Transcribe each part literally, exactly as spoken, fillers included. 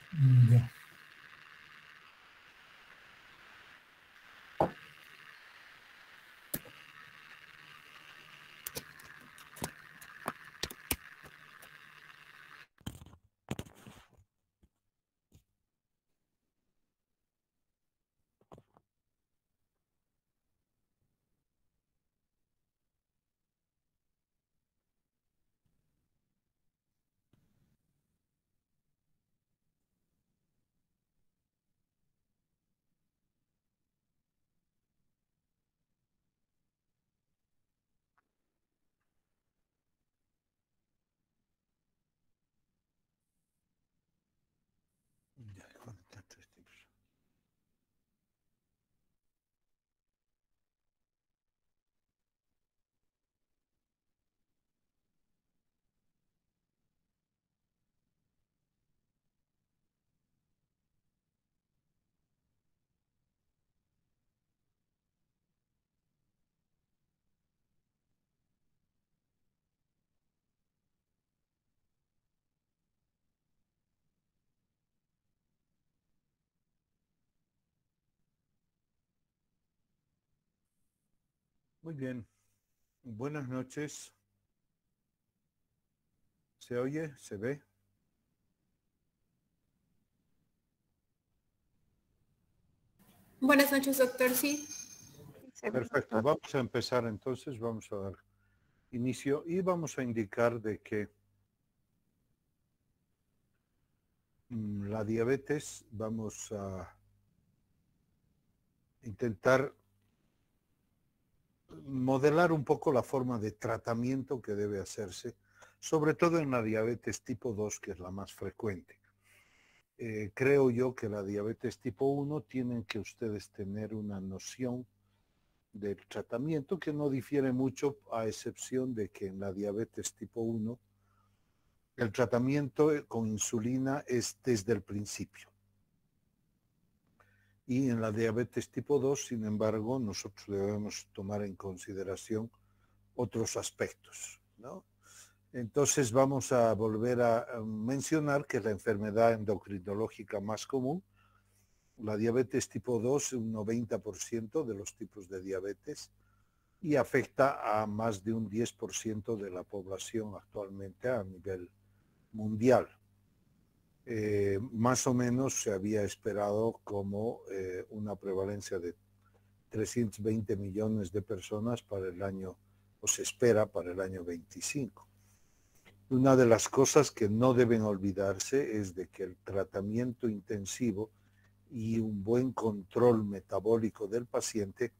Mm, ya. Ya, conectar tres tipos. Muy bien. Buenas noches. ¿Se oye? ¿Se ve? Buenas noches, doctor. Sí. Perfecto. Vamos a empezar entonces. Vamos a dar inicio y vamos a indicar de que mmm, la diabetes, vamos a intentar modelar un poco la forma de tratamiento que debe hacerse, sobre todo en la diabetes tipo dos, que es la más frecuente. Eh, creo yo que la diabetes tipo uno tienen que ustedes tener una noción del tratamiento que no difiere mucho, a excepción de que en la diabetes tipo uno el tratamiento con insulina es desde el principio. Y en la diabetes tipo dos, sin embargo, nosotros debemos tomar en consideración otros aspectos, ¿no? Entonces vamos a volver a mencionar que la enfermedad endocrinológica más común, la diabetes tipo dos, un noventa por ciento de los tipos de diabetes, y afecta a más de un diez por ciento de la población actualmente a nivel mundial. Eh, más o menos se había esperado como eh, una prevalencia de trescientos veinte millones de personas para el año, o se espera para el año veinticinco. Una de las cosas que no deben olvidarse es de que el tratamiento intensivo y un buen control metabólico del paciente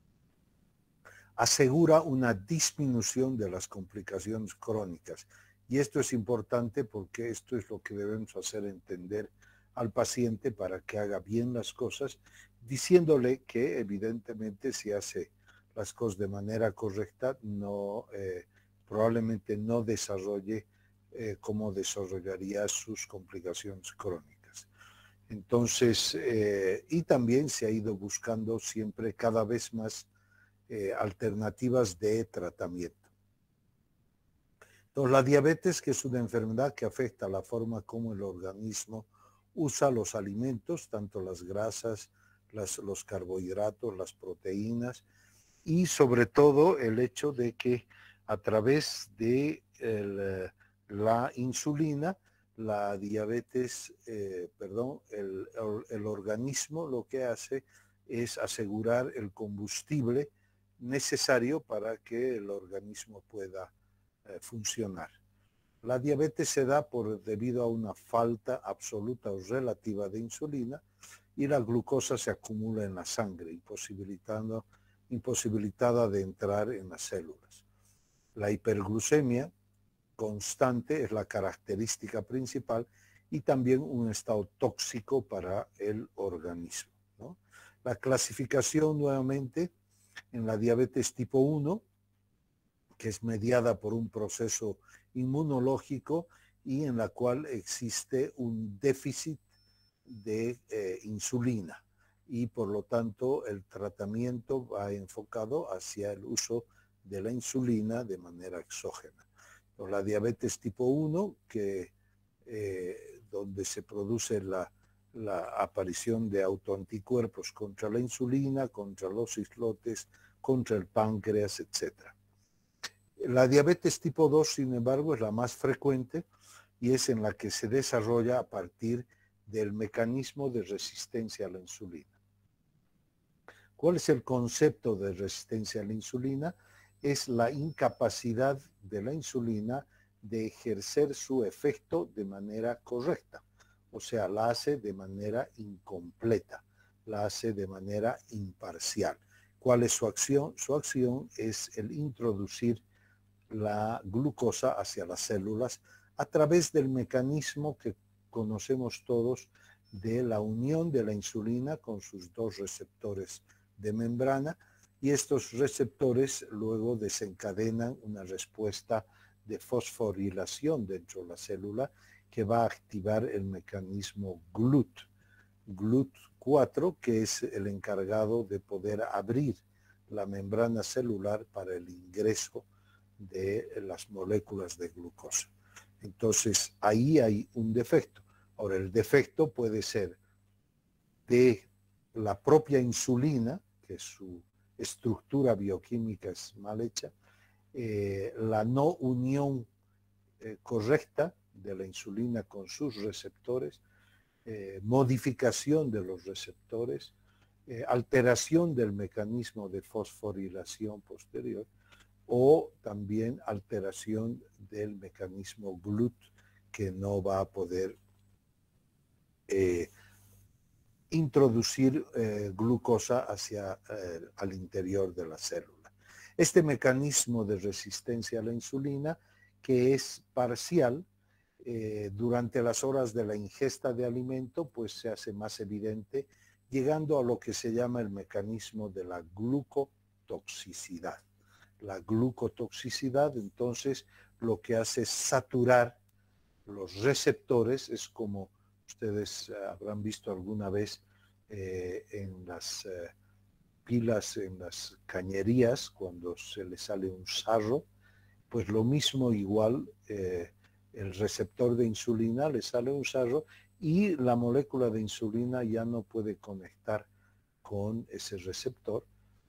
asegura una disminución de las complicaciones crónicas. Y esto es importante porque esto es lo que debemos hacer entender al paciente para que haga bien las cosas, diciéndole que evidentemente si hace las cosas de manera correcta, no, eh, probablemente no desarrolle eh, como desarrollaría sus complicaciones crónicas. Entonces, eh, y también se ha ido buscando siempre cada vez más eh, alternativas de tratamiento. Entonces, la diabetes, que es una enfermedad que afecta la forma como el organismo usa los alimentos, tanto las grasas, las, los carbohidratos, las proteínas, y sobre todo el hecho de que a través de el, la insulina, la diabetes, eh, perdón, el, el, el organismo lo que hace es asegurar el combustible necesario para que el organismo pueda eh, funcionar. La diabetes se da por debido a una falta absoluta o relativa de insulina y la glucosa se acumula en la sangre, imposibilitando, imposibilitada de entrar en las células. La hiperglucemia constante es la característica principal y también un estado tóxico para el organismo, ¿no? La clasificación nuevamente en la diabetes tipo uno, que es mediada por un proceso inmunológico y en la cual existe un déficit de eh, insulina y por lo tanto el tratamiento va enfocado hacia el uso de la insulina de manera exógena. Por la diabetes tipo uno, que eh, donde se produce la, la aparición de autoanticuerpos contra la insulina, contra los islotes, contra el páncreas, etcétera. La diabetes tipo dos, sin embargo, es la más frecuente y es en la que se desarrolla a partir del mecanismo de resistencia a la insulina. ¿Cuál es el concepto de resistencia a la insulina? Es la incapacidad de la insulina de ejercer su efecto de manera correcta. O sea, la hace de manera incompleta, la hace de manera imparcial. ¿Cuál es su acción? Su acción es el introducir la glucosa hacia las células a través del mecanismo que conocemos todos de la unión de la insulina con sus dos receptores de membrana, y estos receptores luego desencadenan una respuesta de fosforilación dentro de la célula que va a activar el mecanismo G L U T, G L U T cuatro, que es el encargado de poder abrir la membrana celular para el ingreso de las moléculas de glucosa. Entonces, ahí hay un defecto. Ahora, el defecto puede ser de la propia insulina, que su estructura bioquímica es mal hecha, eh, la no unión eh, correcta de la insulina con sus receptores, eh, modificación de los receptores, eh, alteración del mecanismo de fosforilación posterior, o también alteración del mecanismo G L U T, que no va a poder eh, introducir eh, glucosa hacia eh, al interior de la célula. Este mecanismo de resistencia a la insulina, que es parcial, eh, durante las horas de la ingesta de alimento, pues se hace más evidente, llegando a lo que se llama el mecanismo de la glucotoxicidad. La glucotoxicidad, entonces, lo que hace es saturar los receptores. Es como ustedes uh, habrán visto alguna vez eh, en las uh, pilas, en las cañerías, cuando se le sale un sarro, pues lo mismo igual, eh, el receptor de insulina le sale un sarro y la molécula de insulina ya no puede conectar con ese receptor,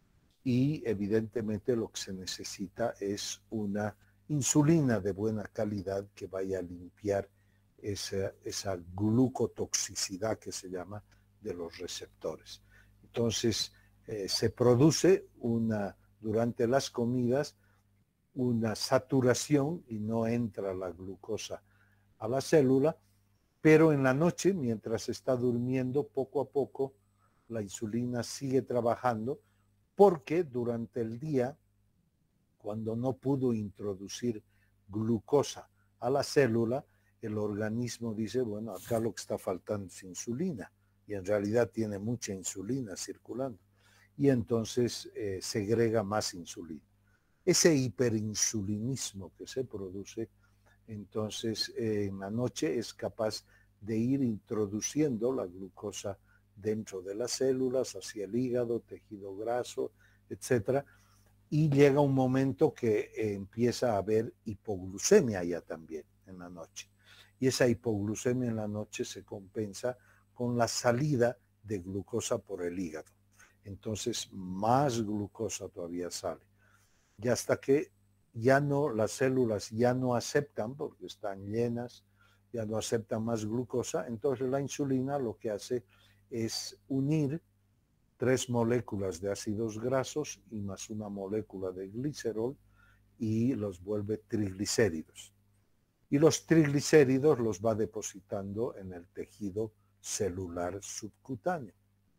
y evidentemente lo que se necesita es una insulina de buena calidad que vaya a limpiar esa, esa glucotoxicidad que se llama de los receptores. Entonces eh, se produce una, durante las comidas, una saturación y no entra la glucosa a la célula, pero en la noche, mientras está durmiendo, poco a poco la insulina sigue trabajando, porque durante el día, cuando no pudo introducir glucosa a la célula, el organismo dice, bueno, acá lo que está faltando es insulina, y en realidad tiene mucha insulina circulando, y entonces eh, segrega más insulina. Ese hiperinsulinismo que se produce, entonces eh, en la noche es capaz de ir introduciendo la glucosa dentro de las células, hacia el hígado, tejido graso, etcétera, y llega un momento que eh, empieza a haber hipoglucemia ya también en la noche. Y esa hipoglucemia en la noche se compensa con la salida de glucosa por el hígado. Entonces, más glucosa todavía sale. Y hasta que ya no, las células ya no aceptan, porque están llenas, ya no aceptan más glucosa, entonces la insulina lo que hace es unir tres moléculas de ácidos grasos y más una molécula de glicerol y los vuelve triglicéridos. Y los triglicéridos los va depositando en el tejido celular subcutáneo.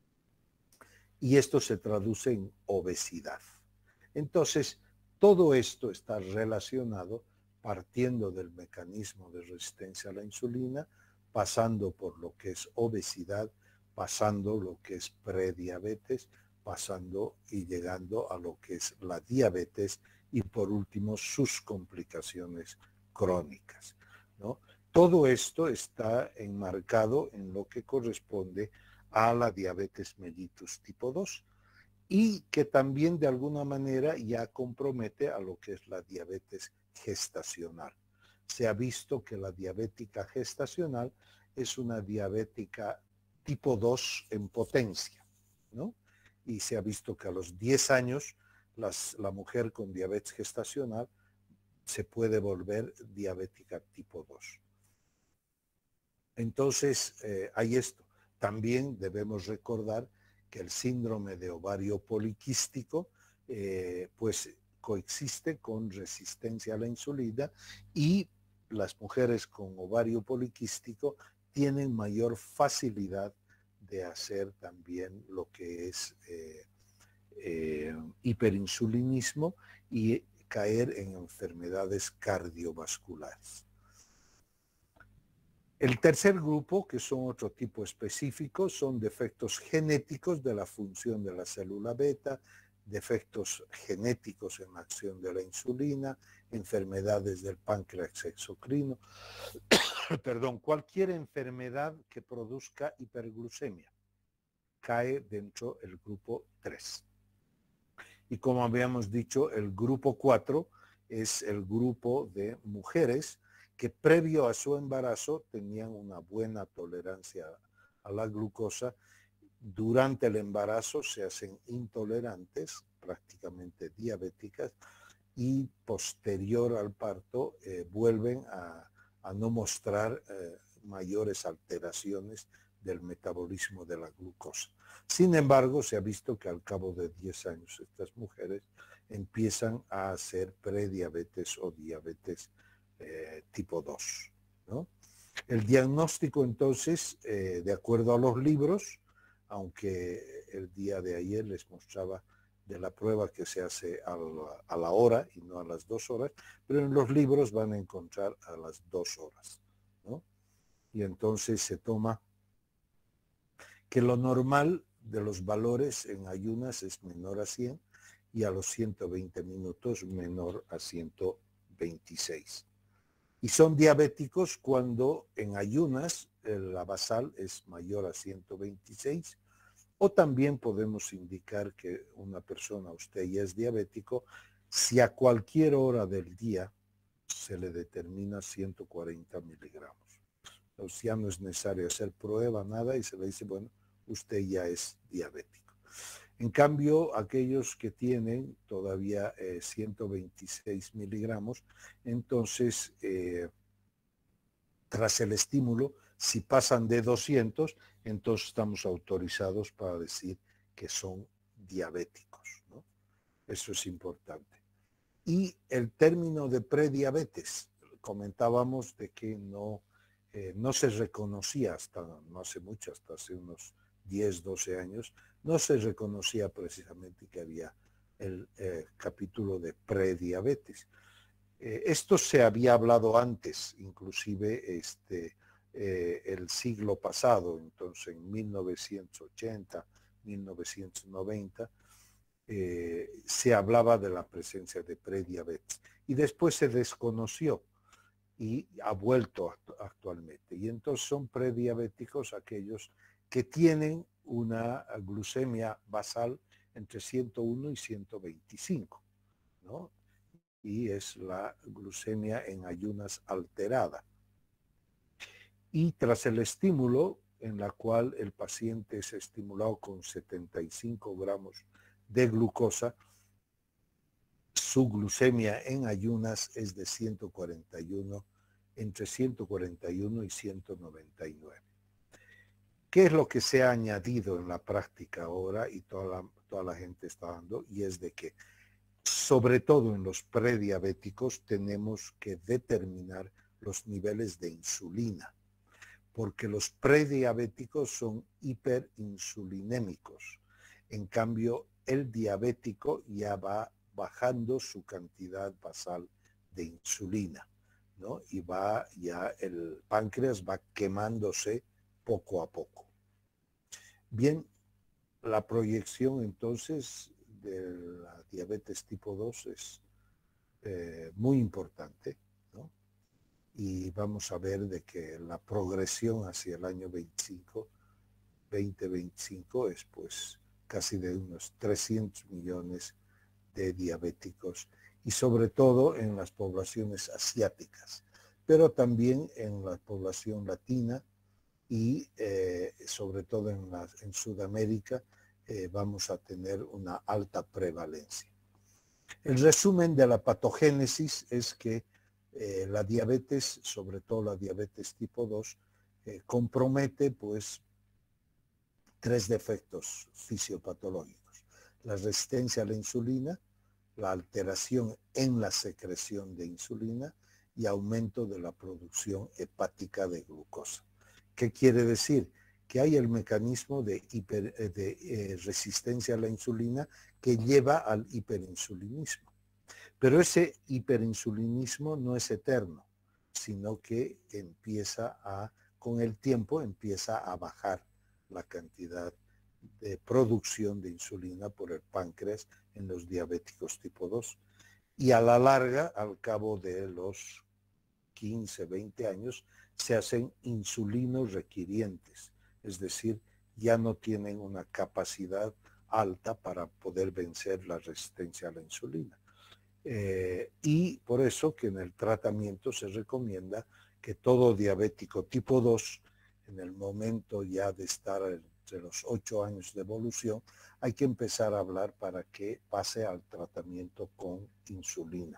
Y esto se traduce en obesidad. Entonces, todo esto está relacionado partiendo del mecanismo de resistencia a la insulina, pasando por lo que es obesidad, pasando lo que es prediabetes, pasando y llegando a lo que es la diabetes y por último sus complicaciones crónicas, ¿no? Todo esto está enmarcado en lo que corresponde a la diabetes mellitus tipo dos y que también de alguna manera ya compromete a lo que es la diabetes gestacional. Se ha visto que la diabética gestacional es una diabética tipo dos en potencia, ¿no? Y se ha visto que a los diez años las, la mujer con diabetes gestacional se puede volver diabética tipo dos. Entonces, eh, hay esto. También debemos recordar que el síndrome de ovario poliquístico, eh, pues coexiste con resistencia a la insulina, y las mujeres con ovario poliquístico tienen mayor facilidad de hacer también lo que es eh, eh, hiperinsulinismo y caer en enfermedades cardiovasculares. El tercer grupo, que son otro tipo específico, son defectos genéticos de la función de la célula beta, defectos genéticos en la acción de la insulina, enfermedades del páncreas exocrino, perdón, cualquier enfermedad que produzca hiperglucemia cae dentro del grupo tres. Y como habíamos dicho, el grupo cuatro es el grupo de mujeres que previo a su embarazo tenían una buena tolerancia a la glucosa. Durante el embarazo se hacen intolerantes, prácticamente diabéticas, y posterior al parto eh, vuelven a, a no mostrar eh, mayores alteraciones del metabolismo de la glucosa. Sin embargo, se ha visto que al cabo de diez años estas mujeres empiezan a hacer prediabetes o diabetes eh, tipo dos, ¿no? El diagnóstico entonces, eh, de acuerdo a los libros, aunque el día de ayer les mostraba de la prueba que se hace a la, a la hora y no a las dos horas, pero en los libros van a encontrar a las dos horas, ¿no? Y entonces se toma que lo normal de los valores en ayunas es menor a cien y a los ciento veinte minutos menor a ciento veintiséis. Y son diabéticos cuando en ayunas la basal es mayor a ciento veintiséis, o también podemos indicar que una persona, usted ya es diabético, si a cualquier hora del día se le determina ciento cuarenta miligramos. Entonces ya no es necesario hacer prueba, nada, y se le dice, bueno, usted ya es diabético. En cambio, aquellos que tienen todavía eh, ciento veintiséis miligramos, entonces, eh, tras el estímulo, si pasan de doscientos, entonces estamos autorizados para decir que son diabéticos, ¿no? Eso es importante. Y el término de prediabetes, comentábamos de que no, eh, no se reconocía hasta no hace mucho, hasta hace unos diez, doce años, no se reconocía precisamente que había el eh, capítulo de prediabetes. Eh, esto se había hablado antes, inclusive este, eh, el siglo pasado, entonces en mil novecientos ochenta, mil novecientos noventa, eh, se hablaba de la presencia de prediabetes y después se desconoció y ha vuelto act- actualmente. Y entonces son prediabéticos aquellos que tienen una glucemia basal entre ciento uno y ciento veinticinco, ¿no? Y es la glucemia en ayunas alterada. Y tras el estímulo, en la cual el paciente es estimulado con setenta y cinco gramos de glucosa, su glucemia en ayunas es de ciento cuarenta y uno, entre ciento cuarenta y uno y ciento noventa y nueve. ¿Qué es lo que se ha añadido en la práctica ahora y toda la, toda la gente está dando? Y es de que sobre todo en los prediabéticos tenemos que determinar los niveles de insulina, porque los prediabéticos son hiperinsulinémicos. En cambio, el diabético ya va bajando su cantidad basal de insulina, ¿no? Y va ya el páncreas va quemándose poco a poco. Bien, la proyección entonces de la diabetes tipo dos es eh, muy importante, ¿no? Y vamos a ver de que la progresión hacia el año veinticinco, veinte veinticinco es pues casi de unos trescientos millones de diabéticos, y sobre todo en las poblaciones asiáticas, pero también en la población latina y eh, sobre todo en, la, en Sudamérica eh, vamos a tener una alta prevalencia. El resumen de la patogénesis es que eh, la diabetes, sobre todo la diabetes tipo dos, eh, compromete pues tres defectos fisiopatológicos: la resistencia a la insulina, la alteración en la secreción de insulina y aumento de la producción hepática de glucosa. ¿Qué quiere decir? Que hay el mecanismo de, hiper, de eh, resistencia a la insulina que lleva al hiperinsulinismo. Pero ese hiperinsulinismo no es eterno, sino que empieza a, con el tiempo, empieza a bajar la cantidad de producción de insulina por el páncreas en los diabéticos tipo dos. Y a la larga, al cabo de los quince, veinte años, se hacen insulinos requirientes, es decir, ya no tienen una capacidad alta para poder vencer la resistencia a la insulina. Eh, y por eso que en el tratamiento se recomienda que todo diabético tipo dos, en el momento ya de estar entre los ocho años de evolución, hay que empezar a hablar para que pase al tratamiento con insulina.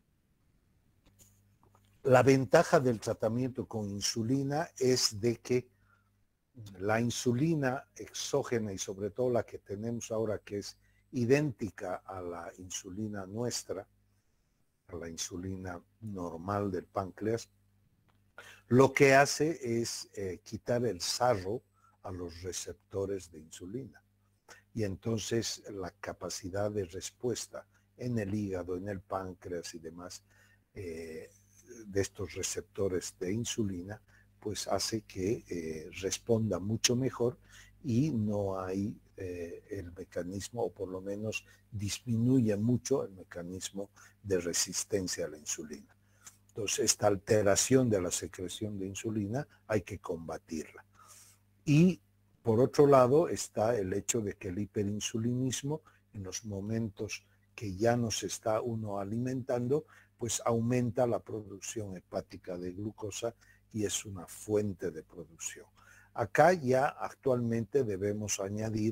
La ventaja del tratamiento con insulina es de que la insulina exógena, y sobre todo la que tenemos ahora, que es idéntica a la insulina nuestra, a la insulina normal del páncreas, lo que hace es eh, quitar el sarro a los receptores de insulina. Y entonces la capacidad de respuesta en el hígado, en el páncreas y demás, eh, de estos receptores de insulina, pues hace que eh, responda mucho mejor y no hay eh, el mecanismo, o por lo menos disminuye mucho el mecanismo de resistencia a la insulina. Entonces, esta alteración de la secreción de insulina hay que combatirla. Y por otro lado está el hecho de que el hiperinsulinismo, en los momentos que ya no se está uno alimentando, pues aumenta la producción hepática de glucosa y es una fuente de producción. Acá ya actualmente debemos añadir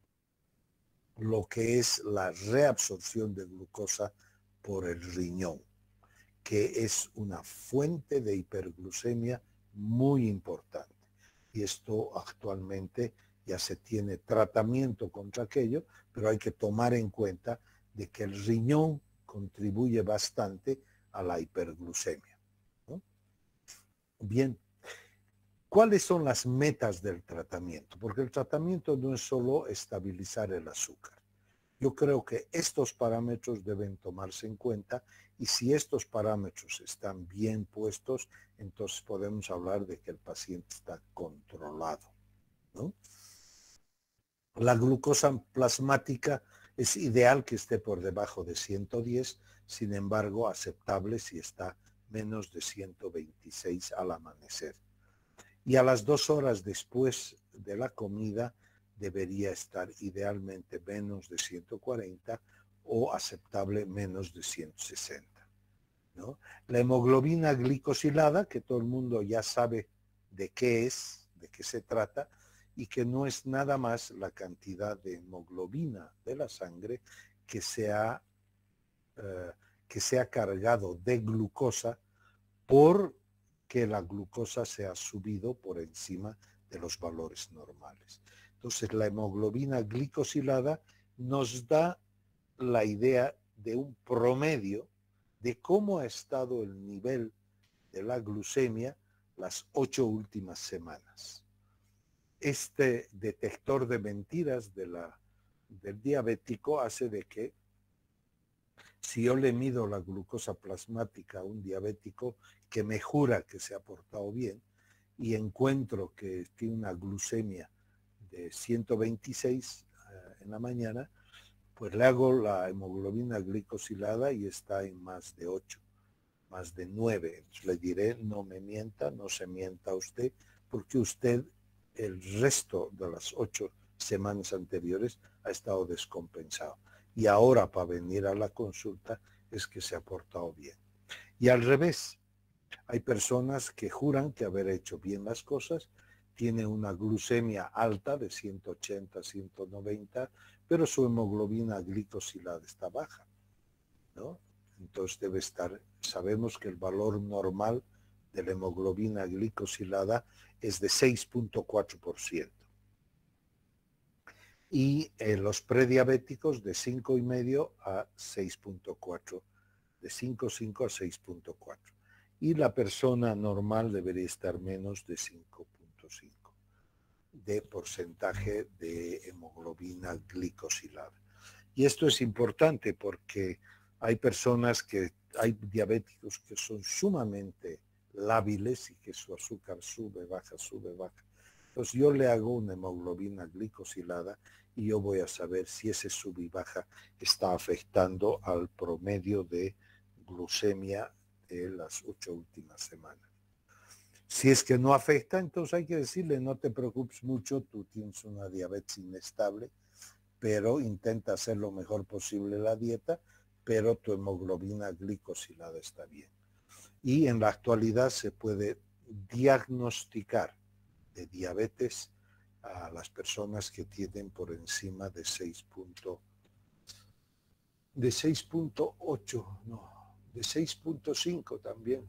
lo que es la reabsorción de glucosa por el riñón, que es una fuente de hiperglucemia muy importante. Y esto actualmente ya se tiene tratamiento contra aquello, pero hay que tomar en cuenta de que el riñón contribuye bastante a la hiperglucemia, ¿no? Bien, ¿cuáles son las metas del tratamiento? Porque el tratamiento no es solo estabilizar el azúcar. Yo creo que estos parámetros deben tomarse en cuenta, y si estos parámetros están bien puestos, entonces podemos hablar de que el paciente está controlado, ¿no? La glucosa plasmática es ideal que esté por debajo de ciento diez, sin embargo aceptable si está menos de ciento veintiséis al amanecer. Y a las dos horas después de la comida debería estar idealmente menos de ciento cuarenta o aceptable menos de ciento sesenta, ¿no? La hemoglobina glicosilada, que todo el mundo ya sabe de qué es, de qué se trata, y que no es nada más la cantidad de hemoglobina de la sangre que se ha, eh, que se ha cargado de glucosa por que la glucosa se ha subido por encima de los valores normales. Entonces, la hemoglobina glicosilada nos da la idea de un promedio de cómo ha estado el nivel de la glucemia las ocho últimas semanas. Este detector de mentiras de la, del diabético hace de que si yo le mido la glucosa plasmática a un diabético que me jura que se ha portado bien y encuentro que tiene una glucemia de ciento veintiséis uh, en la mañana, pues le hago la hemoglobina glicosilada y está en más de ocho, más de nueve. Entonces le diré, no me mienta, no se mienta usted, porque usted el resto de las ocho semanas anteriores ha estado descompensado. Y ahora para venir a la consulta es que se ha portado bien. Y al revés, hay personas que juran que haber hecho bien las cosas, tiene una glucemia alta de ciento ochenta, ciento noventa, pero su hemoglobina glicosilada está baja, ¿no? Entonces debe estar, sabemos que el valor normal de la hemoglobina glicosilada es de seis punto cuatro por ciento. Y eh, los prediabéticos de cinco coma cinco a seis punto cuatro, de cinco punto cinco a seis punto cuatro. Y la persona normal debería estar menos de cinco punto cinco de porcentaje de hemoglobina glicosilada. Y esto es importante porque hay personas que, hay diabéticos que son sumamente lábiles y que su azúcar sube, baja, sube, baja. Entonces yo le hago una hemoglobina glicosilada y yo voy a saber si ese sub y baja está afectando al promedio de glucemia de las ocho últimas semanas. Si es que no afecta, entonces hay que decirle, no te preocupes mucho, tú tienes una diabetes inestable, pero intenta hacer lo mejor posible la dieta, pero tu hemoglobina glicosilada está bien. Y en la actualidad se puede diagnosticar de diabetes a las personas que tienen por encima de seis punto ocho, no, de seis punto cinco también.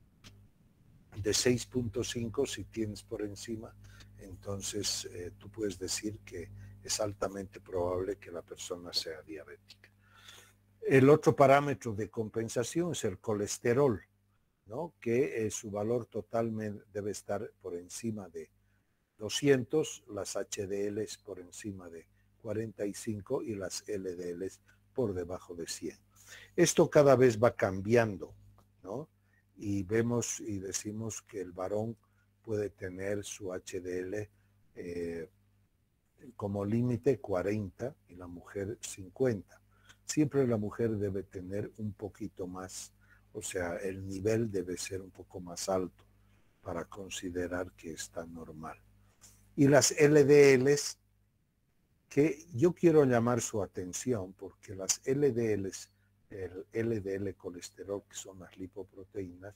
De seis punto cinco si tienes por encima, entonces eh, tú puedes decir que es altamente probable que la persona sea diabética. El otro parámetro de compensación es el colesterol, ¿no? Que eh, su valor total debe estar por encima de doscientos, las H D Ls por encima de cuarenta y cinco y las L D Ls por debajo de cien. Esto cada vez va cambiando, ¿no? Y vemos y decimos que el varón puede tener su H D L eh, como límite cuarenta y la mujer cincuenta. Siempre la mujer debe tener un poquito más, o sea, el nivel debe ser un poco más alto para considerar que está normal. Y las L D Ls, que yo quiero llamar su atención porque las L D Ls, el L D L colesterol, que son las lipoproteínas,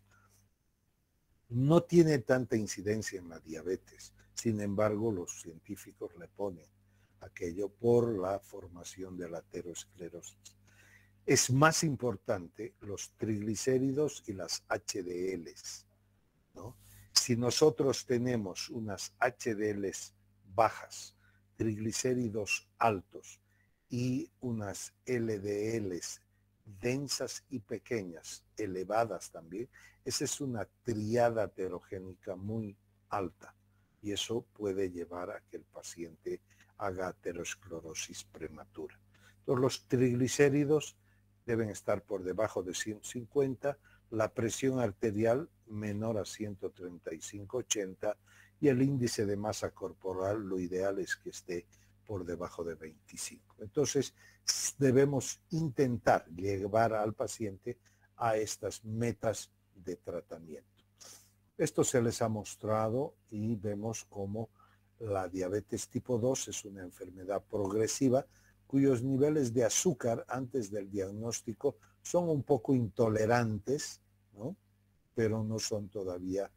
no tiene tanta incidencia en la diabetes. Sin embargo, los científicos le ponen aquello por la formación de la aterosclerosis. Es más importante los triglicéridos y las H D Ls, ¿no? Si nosotros tenemos unas H D Ls bajas, triglicéridos altos y unas L D Ls densas y pequeñas, elevadas también, esa es una triada aterogénica muy alta y eso puede llevar a que el paciente haga aterosclerosis prematura. Entonces los triglicéridos deben estar por debajo de ciento cincuenta, la presión arterial menor a ciento treinta y cinco ochenta y el índice de masa corporal lo ideal es que esté por debajo de veinticinco. Entonces debemos intentar llevar al paciente a estas metas de tratamiento. Esto se les ha mostrado y vemos cómo la diabetes tipo dos es una enfermedad progresiva cuyos niveles de azúcar antes del diagnóstico son un poco intolerantes, ¿no? Pero no son todavía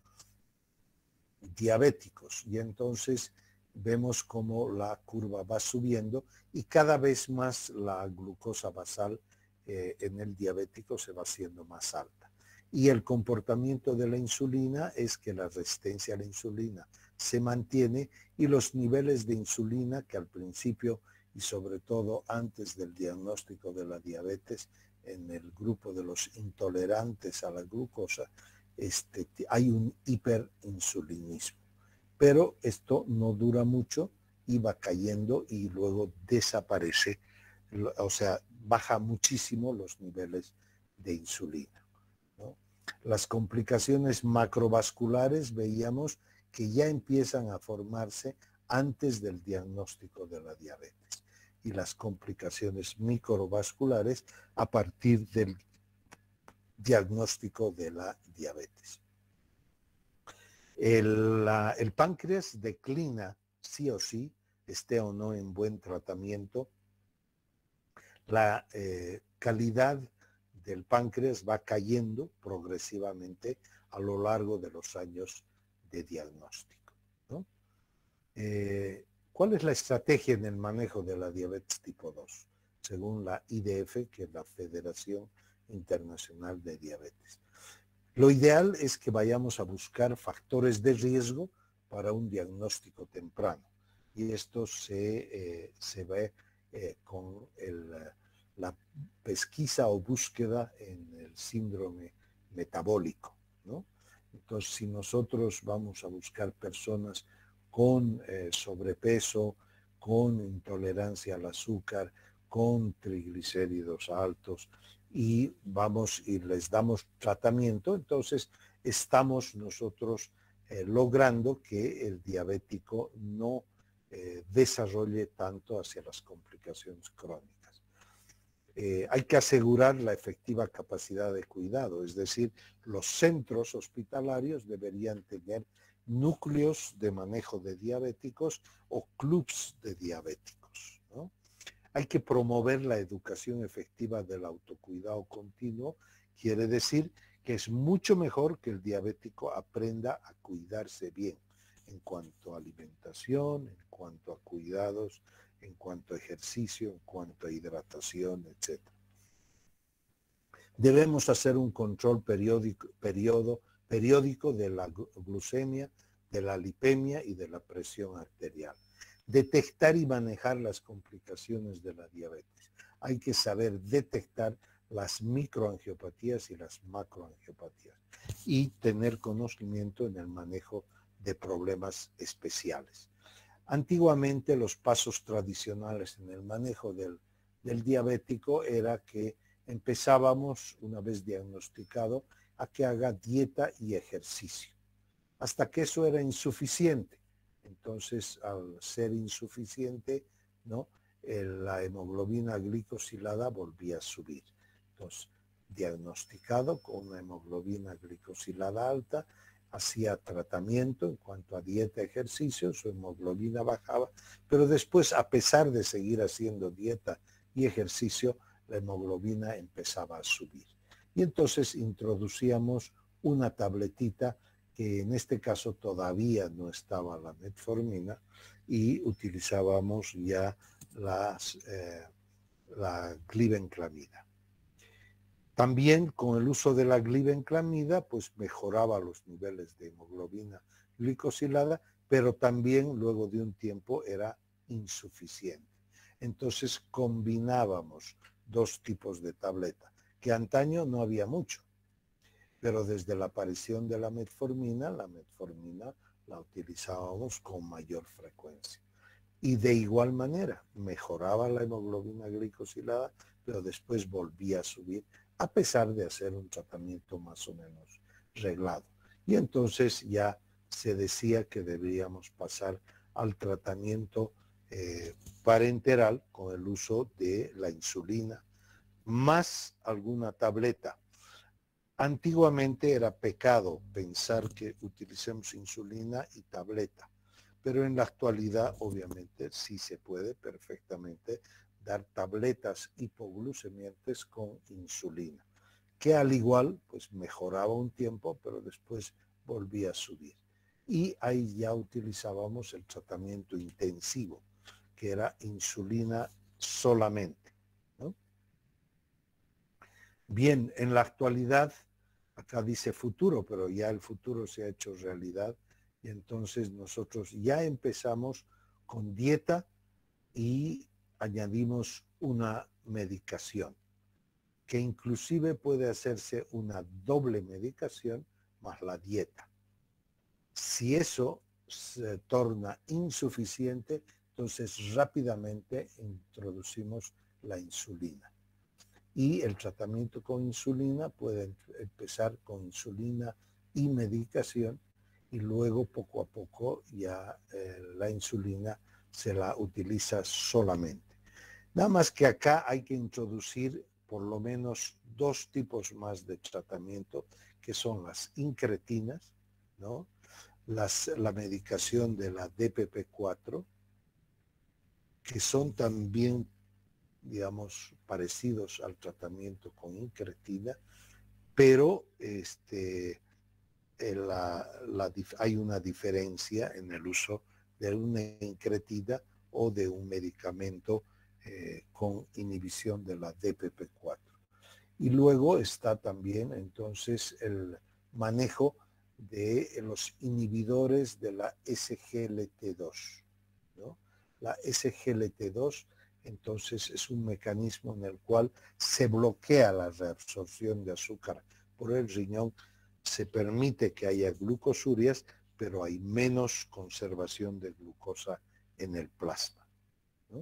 diabéticos. Y entonces vemos cómo la curva va subiendo y cada vez más la glucosa basal eh, en el diabético se va haciendo más alta. Y el comportamiento de la insulina es que la resistencia a la insulina se mantiene y los niveles de insulina que al principio y sobre todo antes del diagnóstico de la diabetes en el grupo de los intolerantes a la glucosa, este, hay un hiperinsulinismo. Pero esto no dura mucho y va cayendo y luego desaparece, o sea, baja muchísimo los niveles de insulina, ¿no? Las complicaciones macrovasculares veíamos que ya empiezan a formarse antes del diagnóstico de la diabetes y las complicaciones microvasculares a partir del diagnóstico de la diabetes. El, la, el páncreas declina sí o sí, esté o no en buen tratamiento. La eh, calidad del páncreas va cayendo progresivamente a lo largo de los años de diagnóstico, ¿no? Eh, ¿Cuál es la estrategia en el manejo de la diabetes tipo dos? Según la I D F, que es la Federación Internacional de Diabetes. Lo ideal es que vayamos a buscar factores de riesgo para un diagnóstico temprano. Y esto se, eh, se ve eh, con el, la pesquisa o búsqueda en el síndrome metabólico, ¿no? Entonces, si nosotros vamos a buscar personas con eh, sobrepeso, con intolerancia al azúcar, con triglicéridos altos, y vamos y les damos tratamiento, entonces estamos nosotros eh, logrando que el diabético no eh, desarrolle tanto hacia las complicaciones crónicas. Eh, hay que asegurar la efectiva capacidad de cuidado, es decir, los centros hospitalarios deberían tener núcleos de manejo de diabéticos o clubs de diabéticos, ¿no? Hay que promover la educación efectiva del autocuidado continuo, quiere decir que es mucho mejor que el diabético aprenda a cuidarse bien en cuanto a alimentación, en cuanto a cuidados, en cuanto a ejercicio, en cuanto a hidratación, etcétera. Debemos hacer un control periódico, periodo, periódico de la glucemia, de la lipemia y de la presión arterial. Detectar y manejar las complicaciones de la diabetes. Hay que saber detectar las microangiopatías y las macroangiopatías y tener conocimiento en el manejo de problemas especiales. Antiguamente los pasos tradicionales en el manejo del, del diabético era que empezábamos, una vez diagnosticado, a que haga dieta y ejercicio, hasta que eso era insuficiente. Entonces, al ser insuficiente, ¿no?, la hemoglobina glicosilada volvía a subir. Entonces, diagnosticado con una hemoglobina glicosilada alta, hacía tratamiento en cuanto a dieta, ejercicio, su hemoglobina bajaba, pero después, a pesar de seguir haciendo dieta y ejercicio, la hemoglobina empezaba a subir. Y entonces introducíamos una tabletita que en este caso todavía no estaba la metformina y utilizábamos ya las, eh, la glibenclamida. También con el uso de la glibenclamida pues mejoraba los niveles de hemoglobina glicosilada, pero también luego de un tiempo era insuficiente. Entonces combinábamos dos tipos de tableta, que antaño no había mucho, pero desde la aparición de la metformina, la metformina la utilizábamos con mayor frecuencia. Y de igual manera, mejoraba la hemoglobina glicosilada, pero después volvía a subir, a pesar de hacer un tratamiento más o menos reglado. Y entonces ya se decía que deberíamos pasar al tratamiento eh, parenteral con el uso de la insulina, más alguna tableta. Antiguamente era pecado pensar que utilicemos insulina y tableta, pero en la actualidad obviamente sí se puede perfectamente dar tabletas hipoglucemiantes con insulina, que al igual pues mejoraba un tiempo, pero después volvía a subir. Y ahí ya utilizábamos el tratamiento intensivo, que era insulina solamente, ¿no? Bien, en la actualidad, acá dice futuro, pero ya el futuro se ha hecho realidad y entonces nosotros ya empezamos con dieta y añadimos una medicación, que inclusive puede hacerse una doble medicación más la dieta. Si eso se torna insuficiente, entonces rápidamente introducimos la insulina. Y el tratamiento con insulina puede empezar con insulina y medicación y luego poco a poco ya eh, la insulina se la utiliza solamente. Nada más que acá hay que introducir por lo menos dos tipos más de tratamiento, que son las incretinas, ¿no?, Las, la medicación de la D P P cuatro, que son también, digamos, parecidos al tratamiento con incretina, pero este, la, la, hay una diferencia en el uso de una incretina o de un medicamento eh, con inhibición de la D P P cuatro. Y luego está también entonces el manejo de los inhibidores de la S G L T dos, ¿no? La S G L T dos entonces es un mecanismo en el cual se bloquea la reabsorción de azúcar por el riñón, se permite que haya glucosurias, pero hay menos conservación de glucosa en el plasma, ¿no?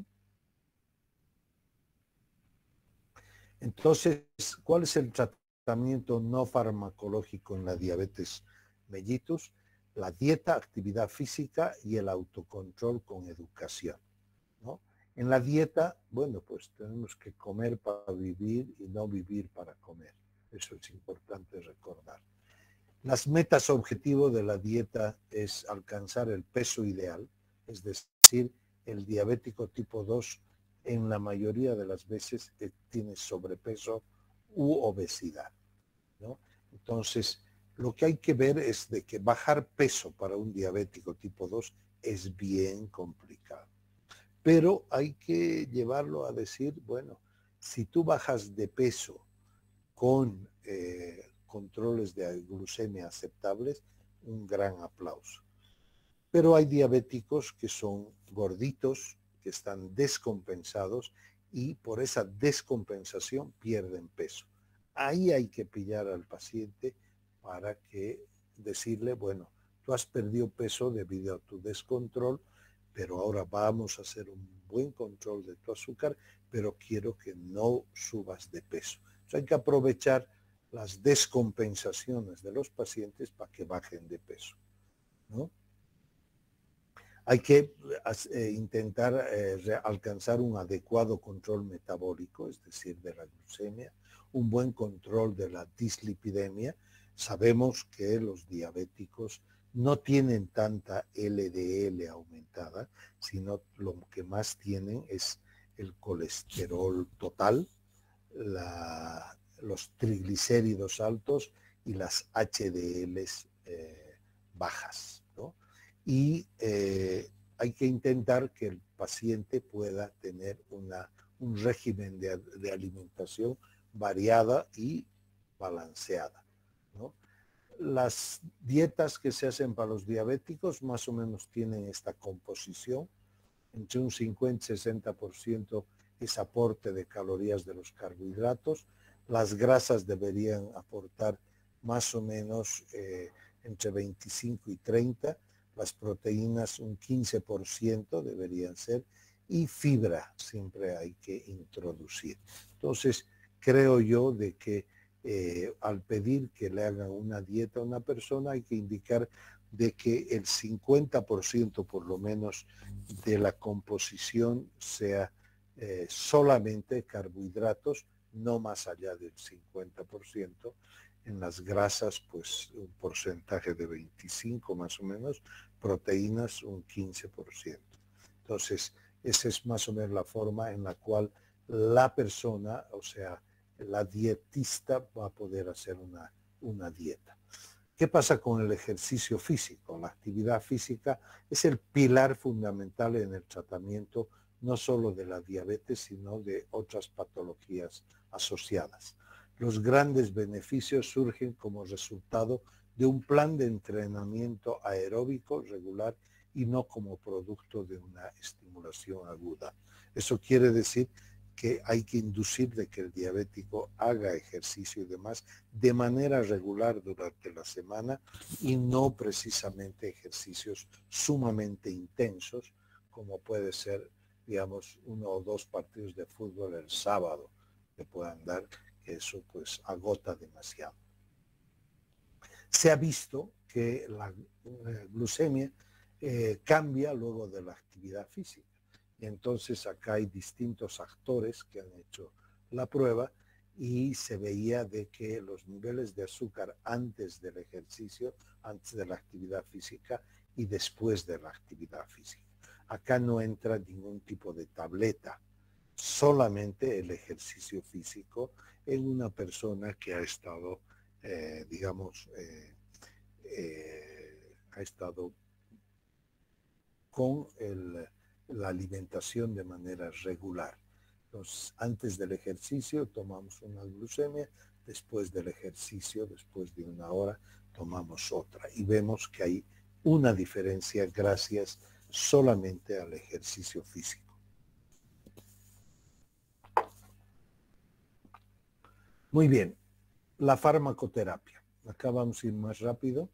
Entonces, ¿cuál es el tratamiento no farmacológico en la diabetes mellitus? La dieta, actividad física y el autocontrol con educación, ¿no? En la dieta, bueno, pues tenemos que comer para vivir y no vivir para comer. Eso es importante recordar. Las metas objetivo de la dieta es alcanzar el peso ideal, es decir, el diabético tipo dos en la mayoría de las veces tiene sobrepeso u obesidad, ¿no? Entonces, lo que hay que ver es de que bajar peso para un diabético tipo dos es bien complicado. Pero hay que llevarlo a decir, bueno, si tú bajas de peso con eh, controles de glucemia aceptables, un gran aplauso. Pero hay diabéticos que son gorditos, que están descompensados y por esa descompensación pierden peso. Ahí hay que pillar al paciente para que decirle, bueno, tú has perdido peso debido a tu descontrol, pero ahora vamos a hacer un buen control de tu azúcar, pero quiero que no subas de peso. Entonces hay que aprovechar las descompensaciones de los pacientes para que bajen de peso, ¿no? Hay que eh, intentar eh, alcanzar un adecuado control metabólico, es decir, de la glucemia, un buen control de la dislipidemia. Sabemos que los diabéticos no tienen tanta L D L aumentada, sino lo que más tienen es el colesterol total, la, los triglicéridos altos y las H D Ls eh, bajas, ¿no? Y eh, hay que intentar que el paciente pueda tener una, un régimen de, de alimentación variada y balanceada, ¿no? Las dietas que se hacen para los diabéticos más o menos tienen esta composición, entre un cincuenta y sesenta por ciento es aporte de calorías de los carbohidratos, las grasas deberían aportar más o menos eh, entre veinticinco y treinta, las proteínas un quince por ciento deberían ser, y fibra siempre hay que introducir. Entonces, creo yo de que eh, al pedir que le hagan una dieta a una persona hay que indicar de que el cincuenta por ciento por lo menos de la composición sea eh, solamente carbohidratos, no más allá del cincuenta por ciento. En las grasas, pues un porcentaje de veinticinco más o menos, proteínas un quince por ciento. Entonces, esa es más o menos la forma en la cual la persona, o sea, la dietista va a poder hacer una, una dieta. ¿Qué pasa con el ejercicio físico? La actividad física es el pilar fundamental en el tratamiento no solo de la diabetes, sino de otras patologías asociadas. Los grandes beneficios surgen como resultado de un plan de entrenamiento aeróbico regular y no como producto de una estimulación aguda. Eso quiere decir que hay que inducir de que el diabético haga ejercicio y demás de manera regular durante la semana y no precisamente ejercicios sumamente intensos como puede ser, digamos, uno o dos partidos de fútbol el sábado que puedan dar, que eso pues agota demasiado. Se ha visto que la eh, glucemia eh, cambia luego de la actividad física. Y entonces acá hay distintos actores que han hecho la prueba y se veía de que los niveles de azúcar antes del ejercicio, antes de la actividad física y después de la actividad física. Acá no entra ningún tipo de tableta, solamente el ejercicio físico en una persona que ha estado, eh, digamos, eh, eh, ha estado con el, la alimentación de manera regular. Entonces, antes del ejercicio tomamos una glucemia, después del ejercicio, después de una hora, tomamos otra. Y vemos que hay una diferencia gracias solamente al ejercicio físico. Muy bien, la farmacoterapia. Acá vamos a ir más rápido,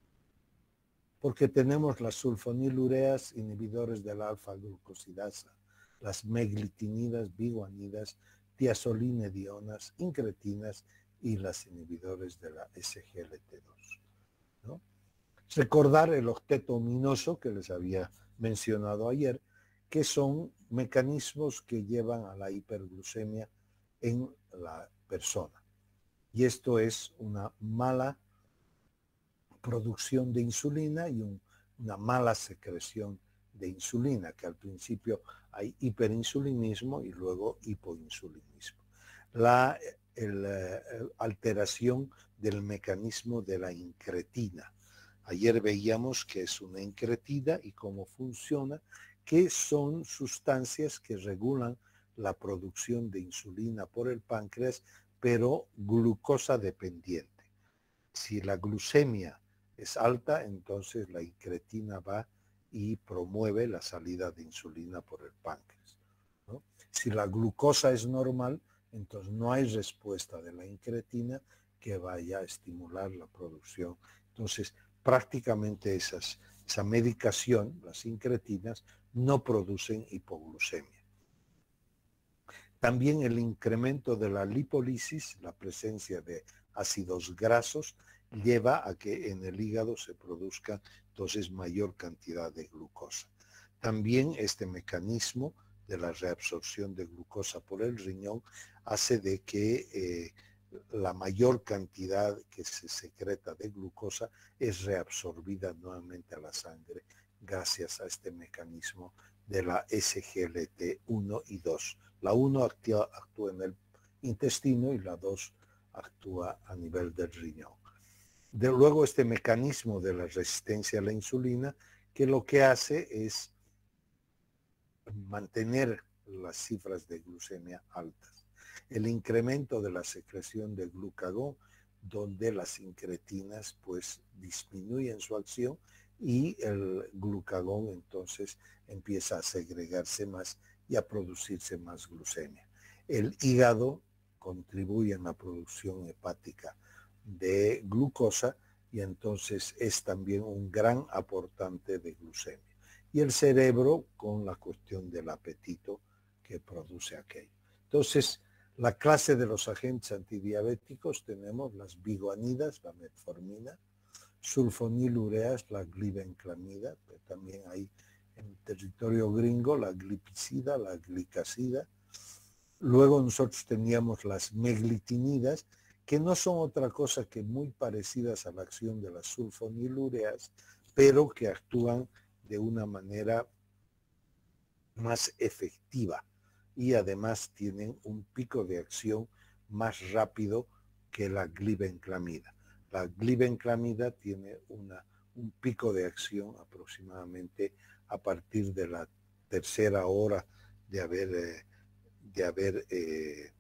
porque tenemos las sulfonilureas, inhibidores de la alfa-glucosidasa, las meglitinidas, biguanidas, tiazolinedionas, incretinas y las inhibidores de la S G L T dos, ¿no? Recordar el octeto ominoso que les había mencionado ayer, que son mecanismos que llevan a la hiperglucemia en la persona. Y esto es una mala producción de insulina y un, una mala secreción de insulina, que al principio hay hiperinsulinismo y luego hipoinsulinismo. La el, el, alteración del mecanismo de la incretina. Ayer veíamos que es una incretina y cómo funciona, que son sustancias que regulan la producción de insulina por el páncreas, pero glucosa dependiente. Si la glucemia es alta, entonces la incretina va y promueve la salida de insulina por el páncreas, ¿no? Si la glucosa es normal, entonces no hay respuesta de la incretina que vaya a estimular la producción. Entonces, prácticamente esas, esa medicación, las incretinas, no producen hipoglucemia. También el incremento de la lipólisis, la presencia de ácidos grasos, lleva a que en el hígado se produzca entonces mayor cantidad de glucosa. También este mecanismo de la reabsorción de glucosa por el riñón hace de que eh, la mayor cantidad que se secreta de glucosa es reabsorbida nuevamente a la sangre gracias a este mecanismo de la S G L T uno y dos. La uno actúa, actúa en el intestino y la dos actúa a nivel del riñón. De luego este mecanismo de la resistencia a la insulina, que lo que hace es mantener las cifras de glucemia altas. El incremento de la secreción de glucagón, donde las incretinas pues disminuyen su acción y el glucagón entonces empieza a segregarse más y a producirse más glucemia. El hígado contribuye en la producción hepática de glucosa y entonces es también un gran aportante de glucemia. Y el cerebro con la cuestión del apetito que produce aquello. Entonces, la clase de los agentes antidiabéticos tenemos las biguanidas, la metformina, sulfonilureas, la glibenclamida, pero también hay en territorio gringo la glipizida, la glicazida. Luego nosotros teníamos las meglitinidas, que no son otra cosa que muy parecidas a la acción de las sulfonilureas, pero que actúan de una manera más efectiva y además tienen un pico de acción más rápido que la glibenclamida. La glibenclamida tiene una, un pico de acción aproximadamente a partir de la tercera hora de haber, eh, de haber eh,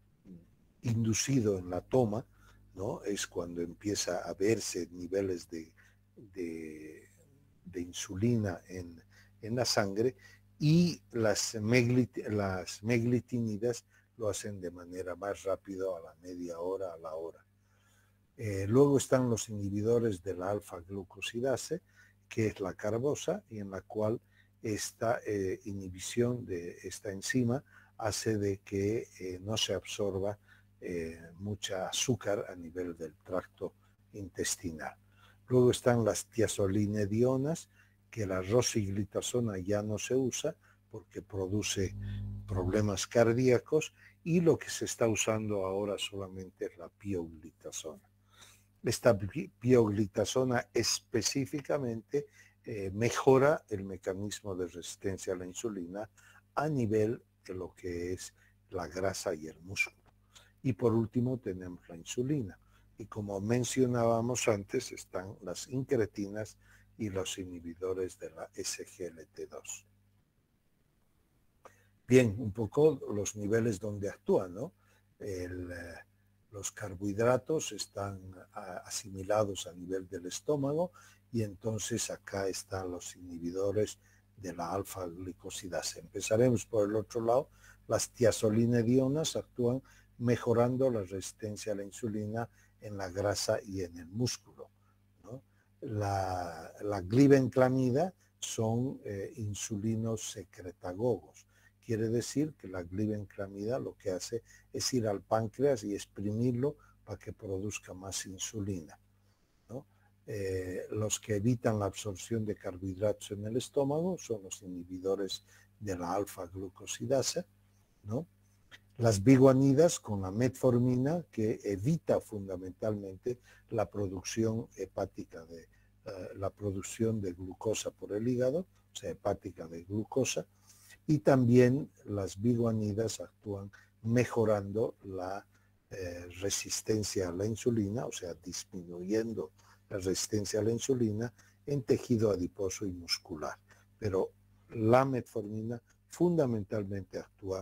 inducido en la toma, ¿no? Es cuando empieza a verse niveles de, de, de insulina en, en la sangre, y las, meglit, las meglitinidas lo hacen de manera más rápida, a la media hora, a la hora. Eh, luego están los inhibidores de la alfa-glucosidase, que es la carbosa, y en la cual esta eh, inhibición de esta enzima hace de que eh, no se absorba eh, mucha azúcar a nivel del tracto intestinal. Luego están las tiazolinedionas, que la rosiglitazona ya no se usa porque produce problemas cardíacos, y lo que se está usando ahora solamente es la pioglitazona. Esta pioglitazona específicamente eh, mejora el mecanismo de resistencia a la insulina a nivel de lo que es la grasa y el músculo. Y por último tenemos la insulina. Y como mencionábamos antes, están las incretinas y los inhibidores de la S G L T dos. Bien, un poco los niveles donde actúan, ¿no? El, eh, los carbohidratos están a, asimilados a nivel del estómago y entonces acá están los inhibidores de la alfa-glicosidasa. Empezaremos por el otro lado. Las tiazolinedionas actúan mejorando la resistencia a la insulina en la grasa y en el músculo, ¿no? La, la glibenclamida son eh, insulinos secretagogos. Quiere decir que la glibenclamida lo que hace es ir al páncreas y exprimirlo para que produzca más insulina, ¿no? Eh, los que evitan la absorción de carbohidratos en el estómago son los inhibidores de la alfa-glucosidasa, ¿no? Las biguanidas con la metformina, que evita fundamentalmente la producción hepática de uh, la producción de glucosa por el hígado, o sea, hepática de glucosa, y también las biguanidas actúan mejorando la eh, resistencia a la insulina, o sea, disminuyendo la resistencia a la insulina en tejido adiposo y muscular. Pero la metformina fundamentalmente actúa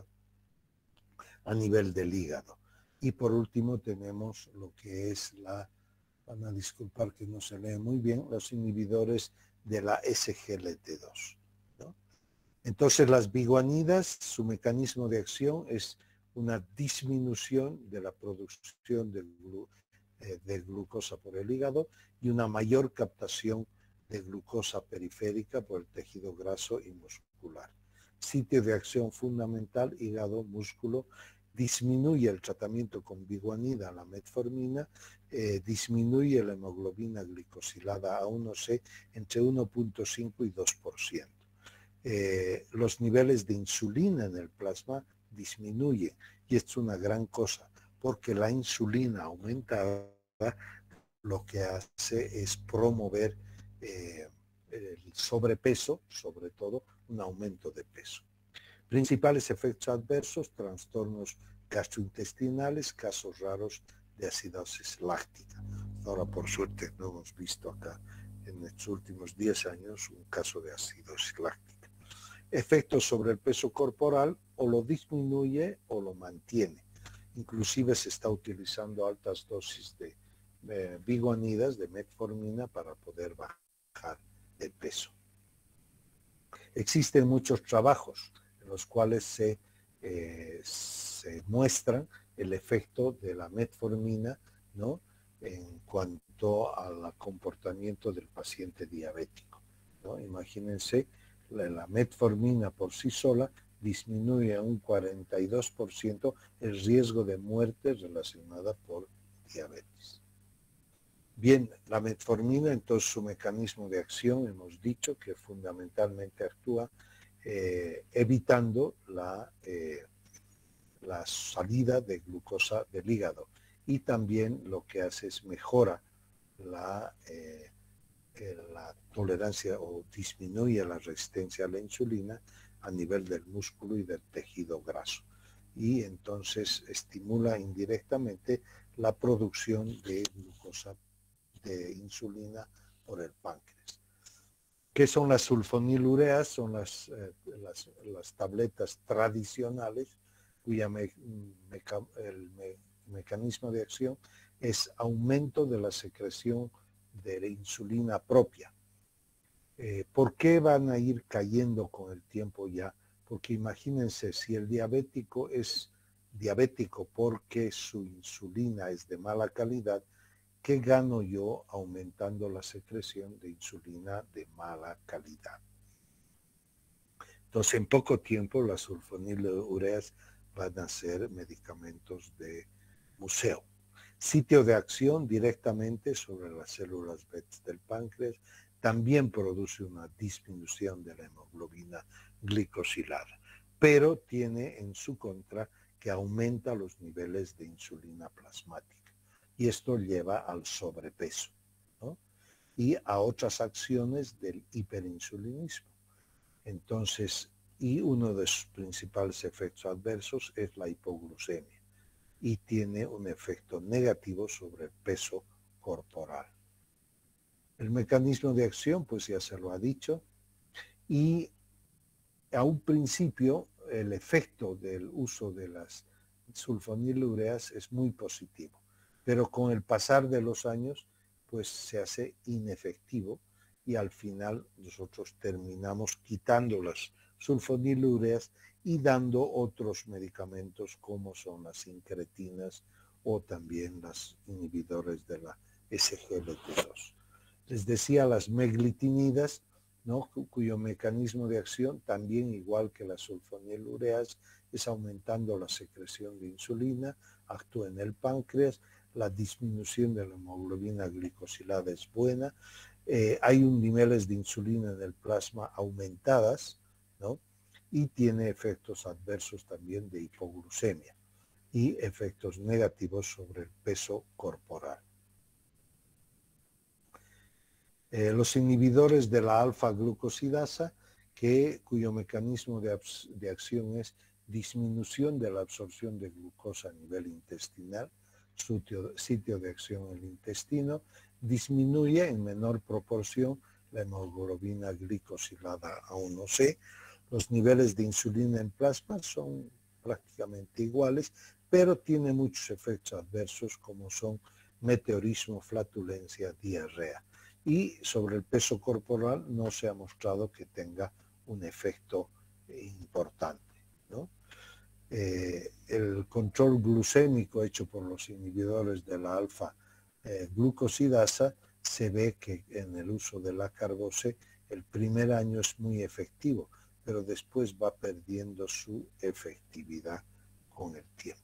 a nivel del hígado. Y por último tenemos lo que es la, van a disculpar que no se lee muy bien, los inhibidores de la S G L T dos, ¿no? Entonces las biguanidas, su mecanismo de acción es una disminución de la producción de, glu, eh, de glucosa por el hígado y una mayor captación de glucosa periférica por el tejido graso y muscular. Sitio de acción fundamental, hígado, músculo. Disminuye el tratamiento con biguanida, la metformina, eh, disminuye la hemoglobina glicosilada A uno C entre uno punto cinco y dos por ciento. Eh, los niveles de insulina en el plasma disminuyen y esto es una gran cosa porque la insulina aumentada lo que hace es promover eh, el sobrepeso, sobre todo un aumento de peso. Principales efectos adversos, trastornos gastrointestinales, casos raros de acidosis láctica. Ahora, por suerte, no hemos visto acá en estos últimos diez años un caso de acidosis láctica. Efectos sobre el peso corporal, o lo disminuye o lo mantiene. Inclusive se está utilizando altas dosis de eh, biguanidas, de metformina, para poder bajar de peso. Existen muchos trabajos en los cuales se, eh, se muestra el efecto de la metformina, ¿no?, en cuanto al comportamiento del paciente diabético, ¿no? Imagínense, la, la metformina por sí sola disminuye a un cuarenta y dos por ciento el riesgo de muerte relacionada por diabetes. Bien, la metformina, entonces su mecanismo de acción, hemos dicho que fundamentalmente actúa eh, evitando la, eh, la salida de glucosa del hígado, y también lo que hace es mejora la, eh, la tolerancia o disminuye la resistencia a la insulina a nivel del músculo y del tejido graso, y entonces estimula indirectamente la producción de glucosa, de insulina por el páncreas. ¿Qué son las sulfonilureas? Son las, eh, las, las tabletas tradicionales cuya me, meca, el me, mecanismo de acción es aumento de la secreción de la insulina propia. Eh, ¿Por qué van a ir cayendo con el tiempo ya? Porque imagínense, si el diabético es diabético porque su insulina es de mala calidad, ¿qué gano yo aumentando la secreción de insulina de mala calidad? Entonces, en poco tiempo las sulfonilureas van a ser medicamentos de museo. Sitio de acción directamente sobre las células beta del páncreas, también produce una disminución de la hemoglobina glicosilada, pero tiene en su contra que aumenta los niveles de insulina plasmática, y esto lleva al sobrepeso, ¿no?, y a otras acciones del hiperinsulinismo. Entonces, y uno de sus principales efectos adversos es la hipoglucemia, y tiene un efecto negativo sobre el peso corporal. El mecanismo de acción, pues ya se lo ha dicho, y a un principio el efecto del uso de las sulfonilureas es muy positivo, pero con el pasar de los años pues se hace inefectivo y al final nosotros terminamos quitando las sulfonilureas y dando otros medicamentos como son las incretinas o también los inhibidores de la S G L T dos. Les decía las meglitinidas, ¿no? Cuyo mecanismo de acción, también igual que las sulfonilureas, es aumentando la secreción de insulina, actúa en el páncreas, la disminución de la hemoglobina glicosilada es buena, eh, hay un niveles de insulina en el plasma aumentadas, ¿no? Y tiene efectos adversos también de hipoglucemia y efectos negativos sobre el peso corporal. Eh, los inhibidores de la alfa-glucosidasa, que, cuyo mecanismo de, de acción es disminución de la absorción de glucosa a nivel intestinal, sitio, sitio de acción en el intestino, disminuye en menor proporción la hemoglobina glicosilada A uno C. Los niveles de insulina en plasma son prácticamente iguales, pero tiene muchos efectos adversos como son meteorismo, flatulencia, diarrea. Y sobre el peso corporal no se ha mostrado que tenga un efecto importante, ¿no? Eh, el control glucémico hecho por los inhibidores de la alfa-glucosidasa, eh, se ve que en el uso de la carbose el primer año es muy efectivo, pero después va perdiendo su efectividad con el tiempo.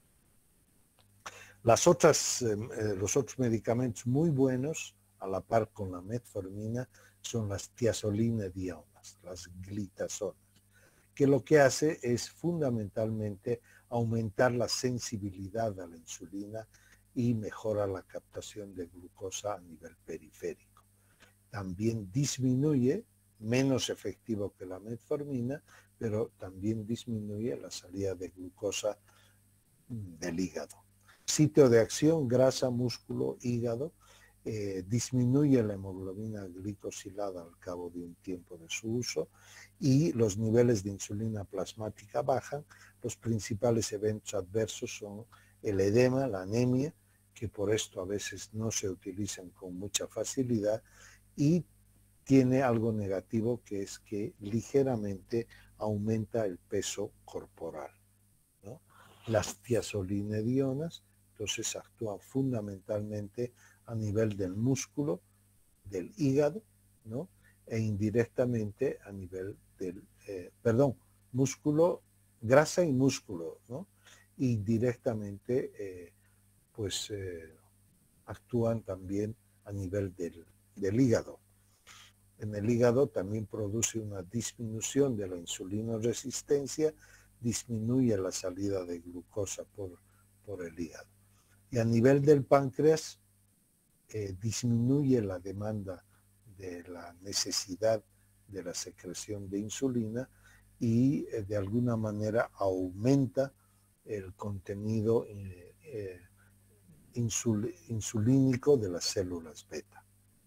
Las otras, eh, los otros medicamentos muy buenos, a la par con la metformina, son las tiazolinedionas, las glitazonas, que lo que hace es fundamentalmente aumentar la sensibilidad a la insulina y mejora la captación de glucosa a nivel periférico. También disminuye, menos efectivo que la metformina, pero también disminuye la salida de glucosa del hígado. Sitio de acción, grasa, músculo, hígado, eh, disminuye la hemoglobina glicosilada al cabo de un tiempo de su uso y los niveles de insulina plasmática bajan. Los principales eventos adversos son el edema, la anemia, que por esto a veces no se utilizan con mucha facilidad, y tiene algo negativo, que es que ligeramente aumenta el peso corporal, ¿no? Las tiazolinedionas entonces actúan fundamentalmente a nivel del músculo, del hígado, ¿no? E indirectamente a nivel del, eh, perdón, músculo, grasa y músculo, ¿no? Y directamente, eh, pues, eh, actúan también a nivel del, del hígado. En el hígado también produce una disminución de la insulinoresistencia, disminuye la salida de glucosa por, por el hígado. Y a nivel del páncreas, eh, disminuye la demanda de la necesidad de la secreción de insulina y eh, de alguna manera aumenta el contenido eh, eh, insul insulínico de las células beta.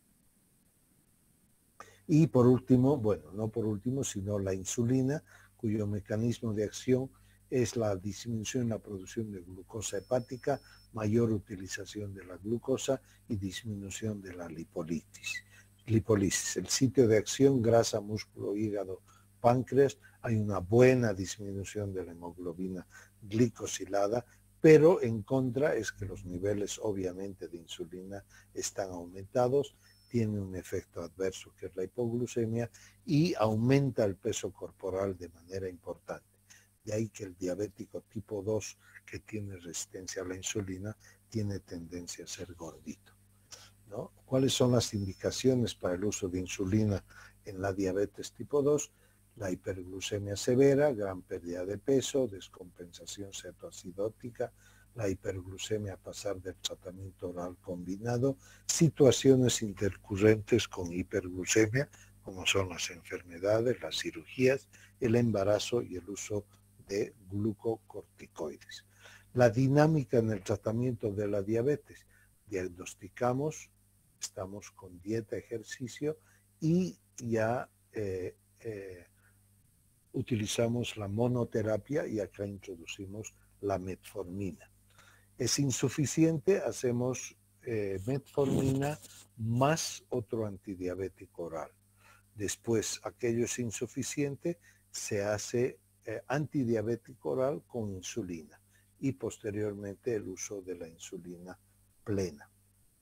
Y por último, bueno, no por último, sino la insulina, cuyo mecanismo de acción es la disminución en la producción de glucosa hepática, mayor utilización de la glucosa y disminución de la lipólisis. Lipólisis, el sitio de acción, grasa, músculo, hígado, páncreas, hay una buena disminución de la hemoglobina glicosilada, pero en contra es que los niveles obviamente de insulina están aumentados, tiene un efecto adverso que es la hipoglucemia y aumenta el peso corporal de manera importante. De ahí que el diabético tipo dos, que tiene resistencia a la insulina, tiene tendencia a ser gordito, ¿no? ¿Cuáles son las indicaciones para el uso de insulina en la diabetes tipo dos? La hiperglucemia severa, gran pérdida de peso, descompensación cetoacidótica, la hiperglucemia a pasar del tratamiento oral combinado, situaciones intercurrentes con hiperglucemia, como son las enfermedades, las cirugías, el embarazo y el uso de glucocorticoides. La dinámica en el tratamiento de la diabetes: diagnosticamos, estamos con dieta, ejercicio y ya eh, eh, utilizamos la monoterapia y acá introducimos la metformina. Es insuficiente, hacemos eh, metformina más otro antidiabético oral. Después, aquello es insuficiente, se hace eh, antidiabético oral con insulina y posteriormente el uso de la insulina plena.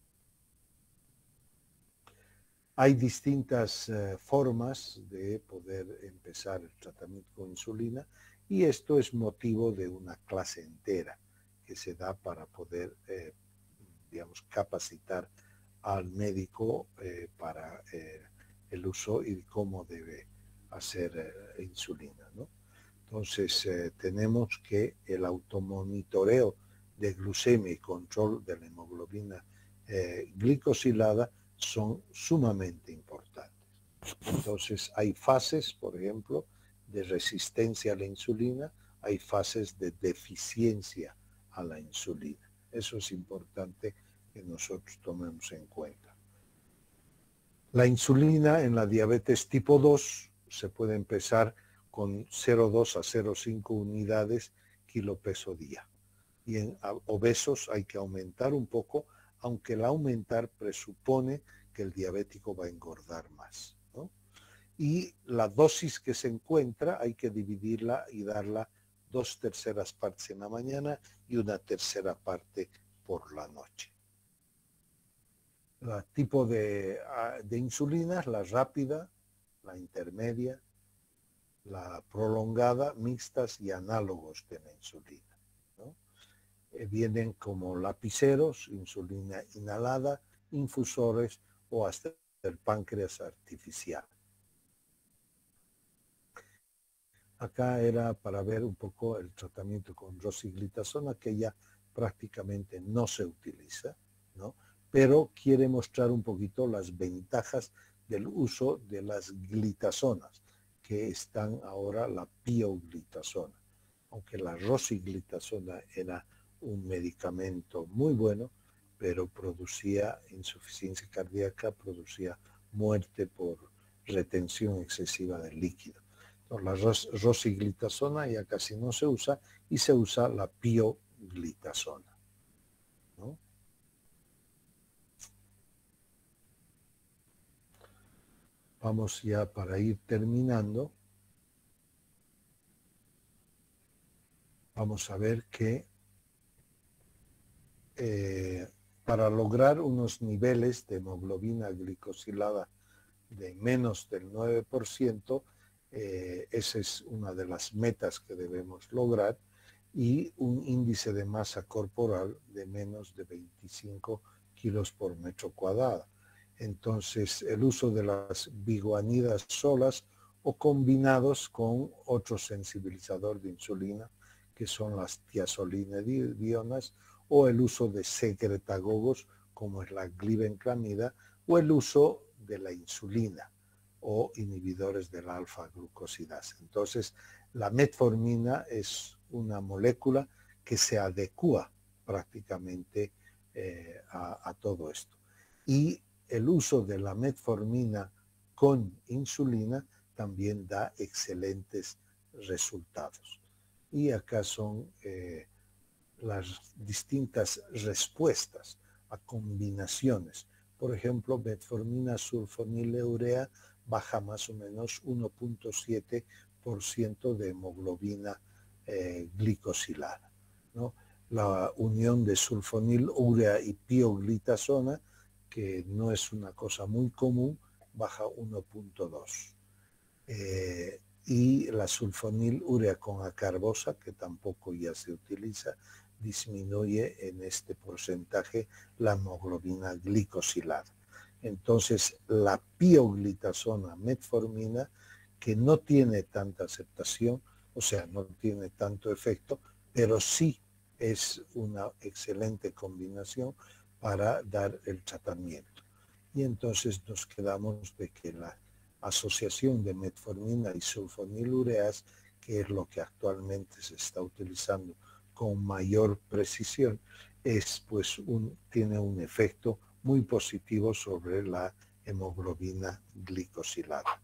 Hay distintas eh, formas de poder empezar el tratamiento con insulina y esto es motivo de una clase entera que se da para poder, eh, digamos, capacitar al médico eh, para eh, el uso y cómo debe hacer eh, insulina, ¿no? Entonces, eh, tenemos que el automonitoreo de glucemia y control de la hemoglobina eh, glicosilada son sumamente importantes. Entonces, hay fases, por ejemplo, de resistencia a la insulina, hay fases de deficiencia a la insulina. Eso es importante que nosotros tomemos en cuenta. La insulina en la diabetes tipo dos se puede empezar con cero coma dos a cero coma cinco unidades kilo peso día. Y en obesos hay que aumentar un poco, aunque el aumentar presupone que el diabético va a engordar más, ¿no? Y la dosis que se encuentra hay que dividirla y darla dos terceras partes en la mañana y una tercera parte por la noche. El tipo de, de insulinas, la rápida, la intermedia, la prolongada, mixtas y análogos de la insulina, ¿no? Eh, vienen como lapiceros, insulina inhalada, infusores o hasta el páncreas artificial. Acá era para ver un poco el tratamiento con rosiglitazona, que ya prácticamente no se utiliza, ¿no? Pero quiere mostrar un poquito las ventajas del uso de las glitazonas, que están ahora la pioglitazona. Aunque la rosiglitazona era un medicamento muy bueno, pero producía insuficiencia cardíaca, producía muerte por retención excesiva del líquido. La ros rosiglitazona ya casi no se usa y se usa la pioglitazona, ¿no? Vamos ya para ir terminando. Vamos a ver que eh, para lograr unos niveles de hemoglobina glicosilada de menos del nueve por ciento, eh, esa es una de las metas que debemos lograr, y un índice de masa corporal de menos de veinticinco kilos por metro cuadrado. Entonces, el uso de las biguanidas solas o combinados con otro sensibilizador de insulina, que son las tiazolinedionas, o el uso de secretagogos, como es la glibenclamida, o el uso de la insulina o inhibidores de la alfa-glucosidasa. Entonces, la metformina es una molécula que se adecua prácticamente eh, a, a todo esto. Y el uso de la metformina con insulina también da excelentes resultados. Y acá son eh, las distintas respuestas a combinaciones. Por ejemplo, metformina sulfonilurea baja más o menos uno punto siete por ciento de hemoglobina eh, glicosilada, ¿no? La unión de sulfonilurea y pioglitazona, que no es una cosa muy común, baja uno punto dos. Eh, y la sulfonilurea con acarbosa, que tampoco ya se utiliza, disminuye en este porcentaje la hemoglobina glicosilada. Entonces, la pioglitazona metformina, que no tiene tanta aceptación, o sea, no tiene tanto efecto, pero sí es una excelente combinación para dar el tratamiento. Y entonces nos quedamos de que la asociación de metformina y sulfonilureas, que es lo que actualmente se está utilizando con mayor precisión, es pues un, tiene un efecto muy positivo sobre la hemoglobina glicosilada.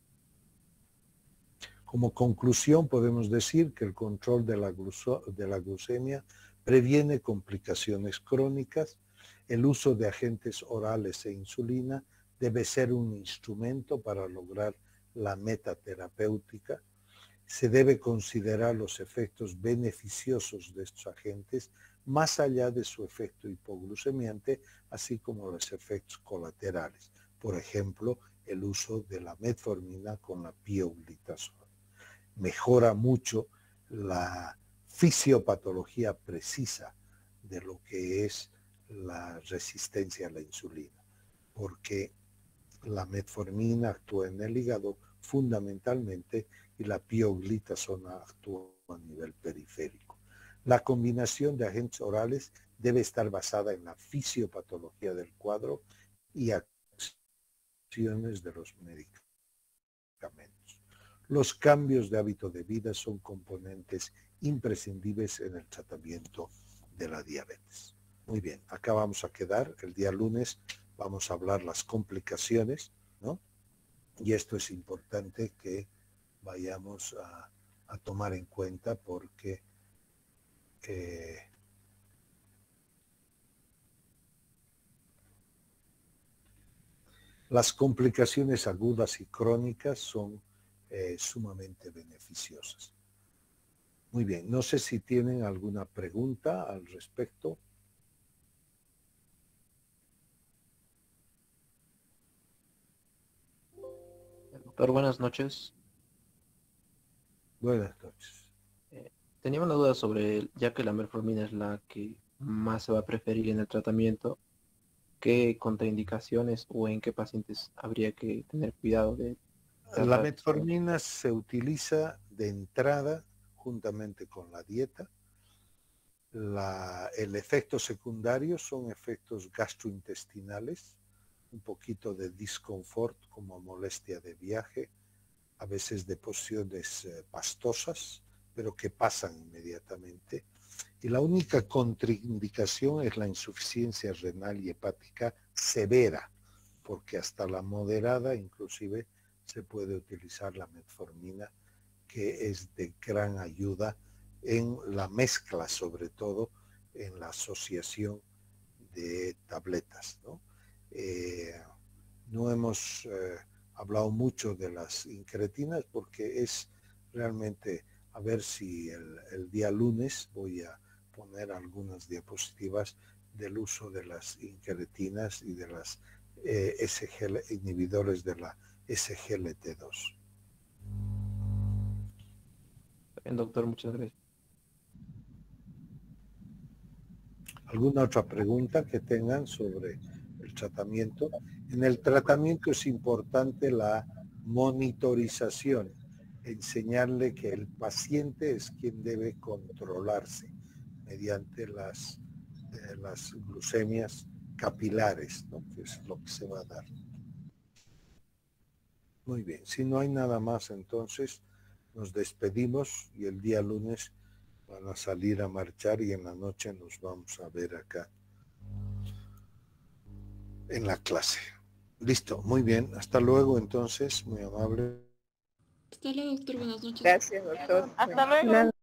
Como conclusión podemos decir que el control de la, de la glucemia previene complicaciones crónicas. El uso de agentes orales e insulina debe ser un instrumento para lograr la meta terapéutica. Se debe considerar los efectos beneficiosos de estos agentes más allá de su efecto hipoglucemiante, así como los efectos colaterales. Por ejemplo, el uso de la metformina con la pioglitazona. Mejora mucho la fisiopatología precisa de lo que es la resistencia a la insulina, porque la metformina actúa en el hígado fundamentalmente y la pioglitazona actúa a nivel periférico. La combinación de agentes orales debe estar basada en la fisiopatología del cuadro y acciones de los medicamentos. Los cambios de hábito de vida son componentes imprescindibles en el tratamiento de la diabetes. Muy bien, acá vamos a quedar. El día lunes vamos a hablar las complicaciones, ¿no? Y esto es importante que vayamos a, a tomar en cuenta porque eh, las complicaciones agudas y crónicas son eh, sumamente beneficiosas. Muy bien, no sé si tienen alguna pregunta al respecto. Doctor, buenas noches. Buenas noches. Eh, tenía una duda sobre, ya que la metformina es la que más se va a preferir en el tratamiento, ¿qué contraindicaciones o en qué pacientes habría que tener cuidado de La tratar? metformina se utiliza de entrada juntamente con la dieta. La, el efecto secundario son efectos gastrointestinales, un poquito de disconfort como molestia de viaje, a veces deposiciones eh, pastosas, pero que pasan inmediatamente. Y la única contraindicación es la insuficiencia renal y hepática severa, porque hasta la moderada inclusive se puede utilizar la metformina, que es de gran ayuda en la mezcla, sobre todo en la asociación de tabletas, ¿no? Eh, no hemos eh, hablado mucho de las incretinas porque es realmente, a ver si el, el día lunes voy a poner algunas diapositivas del uso de las incretinas y de las eh, S G L, inhibidores de la S G L T dos. Bien, doctor, muchas gracias. ¿Alguna otra pregunta que tengan sobre el tratamiento? En el tratamiento es importante la monitorización, enseñarle que el paciente es quien debe controlarse mediante las, eh, las glucemias capilares, ¿no? Que es lo que se va a dar. Muy bien, si no hay nada más, entonces nos despedimos y el día lunes van a salir a marchar y en la noche nos vamos a ver acá en la clase. Listo, muy bien. Hasta luego entonces, muy amable. Hasta luego, doctor. Buenas noches. Gracias, doctor. Hasta luego.